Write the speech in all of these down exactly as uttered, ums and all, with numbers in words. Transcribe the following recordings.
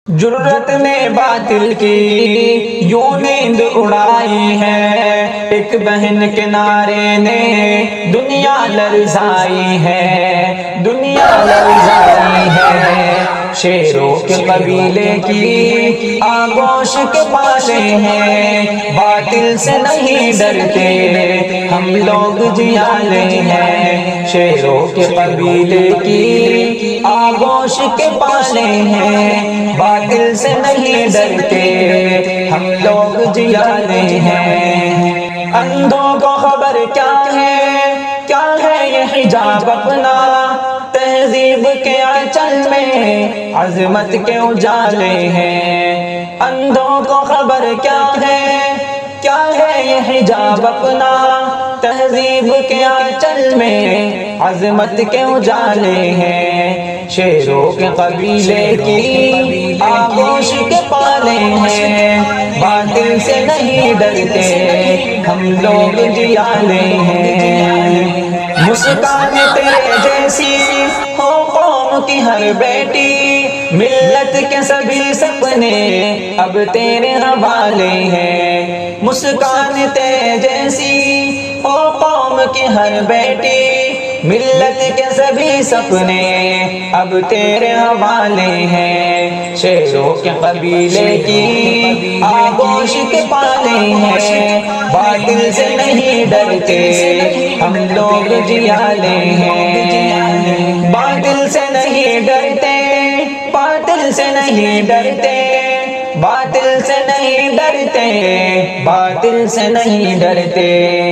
جرأت نے باطل کی یوں نیند اڑائی ہے، ایک بہن کے نعرے نے دنیا لرزائی ہے، دنیا لرزائی ہے۔ شیروں کے قبیلے کی آغوش کے پالے ہیں، باطل سے نہیں ڈرتے ہم لوگ جیالے ہیں۔ شیروں کے قبیلے کی آغوش کے پالے ہیں، باطل سے نہیں ڈرتے ہم لوگ جیالے ہیں۔ اندھوں کو خبر کیا ہے، کیا ہے یہ حجاب اپنا، تہذیب کے آنچل میں عظمت کے اجالے ہیں۔ اندھوں کو خبر کیا ہے، کیا ہے یہ حجاب اپنا، تہذیب کے آنچل میں عظمت کے اجالے ہیں۔ شیروں کے قبیلے کی آغوش کے پالے ہیں، باطل سے نہیں ڈرتے ہم لوگ جیالے ہیں۔ مسکان تیرے جیسی ہو قوم کی ہر بیٹی، ملت کے سبھی سپنے اب تیرے حوالے ہیں۔ مسکان تیرے جیسی ہو قوم کی ہر بیٹی، ملت کے سبھی سپنے اب تیرے حوالے ہیں۔ شیروں کے قبیلے کی آغوش کے پالے ہیں، باطل سے نہیں ڈرتے ہم لوگ جیالے ہیں۔ باطل سے نہیں ڈرتے، باطل سے نہیں ڈرتے، باطل سے نہیں ڈرتے، باطل سے نہیں ڈرتے۔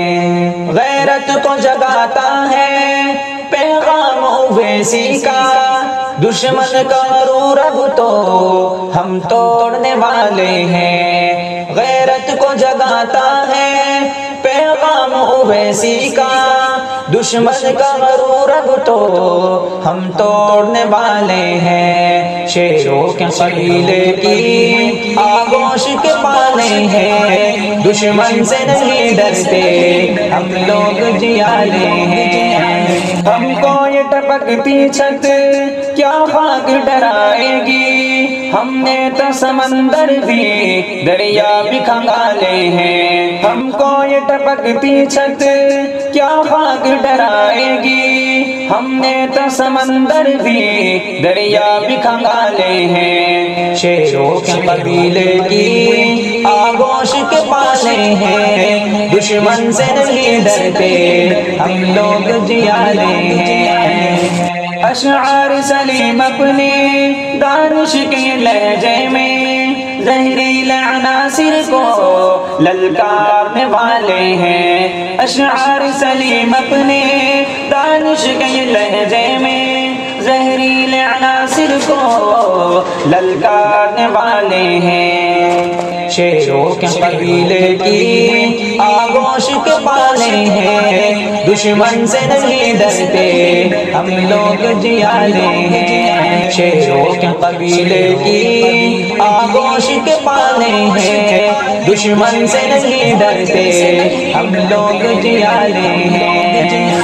غیرت کو جگاتا ہے پیغام اویسی کا، دشمن کا غرور اب تو ہم توڑنے والے ہیں۔ غیرت کو جگاتا ہے پیغام اویسی کا، دشمن کا غرور اب تو ہم توڑنے والے ہیں۔ شیروں کے قبیلے کی آغوش کے پالے ہیں، دشمن سے نہیں ڈرتے ہم لوگ جیالے ہیں۔ ہم کو یہ ٹپکتی چھت کیا خاک ڈرائے گی، ہم نے تو سمندر بھی دریا بھی کھنگالے ہیں۔ ہم کو یہ ٹپکتی چھت کیا خاک ڈرائے گی، ہم نے تو سمندر بھی دریا بھی کھنگالے ہیں۔ شیروں کے قبیلے کی آغوش کے پالے ہیں، دشمن سے نہیں ڈرتے ہم لوگ جیالے ہیں۔ اشعار سلیم اپنے دانش کے لہجے میں زہریل عناصر کو للکارنے والے ہیں۔ اشعار سلیم اپنے دانش کے لہجے میں زہریل عناصر کو للکارنے والے ہیں۔ شیروں کے قبیلے کی آغوش کے پالے ہیں، دشمن سے نہیں ڈرتے ہم لوگ جیالے ہیں۔ شیروں کے قبیلے کی آغوش کے پالے ہیں، دشمن سے نہیں ڈرتے ہم لوگ جیالے ہیں۔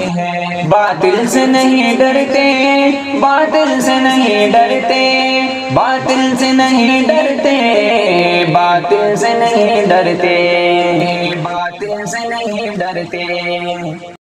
باطل سے نہیں ڈرتے، باطل سے نہیں ڈرتے، باطل سے نہیں ڈرتے، باطل سے نہیں ڈرتے، باطل سے نہیں ڈرتے۔